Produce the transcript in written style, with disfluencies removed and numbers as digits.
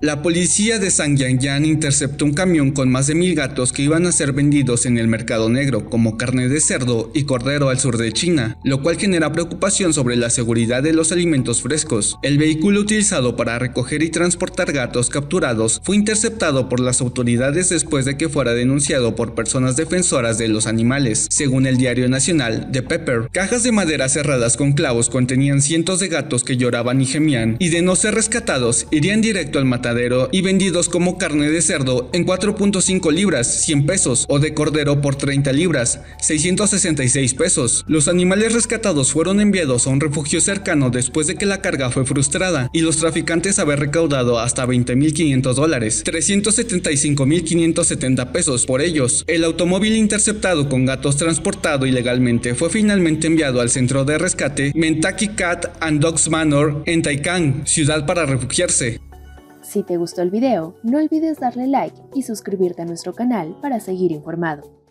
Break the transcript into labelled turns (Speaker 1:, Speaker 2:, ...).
Speaker 1: La policía de Zhangjiang interceptó un camión con más de 1000 gatos que iban a ser vendidos en el mercado negro como carne de cerdo y cordero al sur de China, lo cual genera preocupación sobre la seguridad de los alimentos frescos. El vehículo utilizado para recoger y transportar gatos capturados fue interceptado por las autoridades después de que fuera denunciado por personas defensoras de los animales. Según el diario nacional The Pepper, cajas de madera cerradas con clavos contenían cientos de gatos que lloraban y gemían, y de no ser rescatados irían directo al matadero y vendidos como carne de cerdo en 4.5 libras, 100 pesos, o de cordero por 30 libras, 666 pesos. Los animales rescatados fueron enviados a un refugio cercano después de que la carga fue frustrada y los traficantes habían recaudado hasta $20.500, 375.570 pesos por ellos. El automóvil interceptado con gatos transportado ilegalmente fue finalmente enviado al centro de rescate Mentaki Cat and Dogs Manor en Taikang, ciudad para refugiarse.
Speaker 2: Si te gustó el video, no olvides darle like y suscribirte a nuestro canal para seguir informado.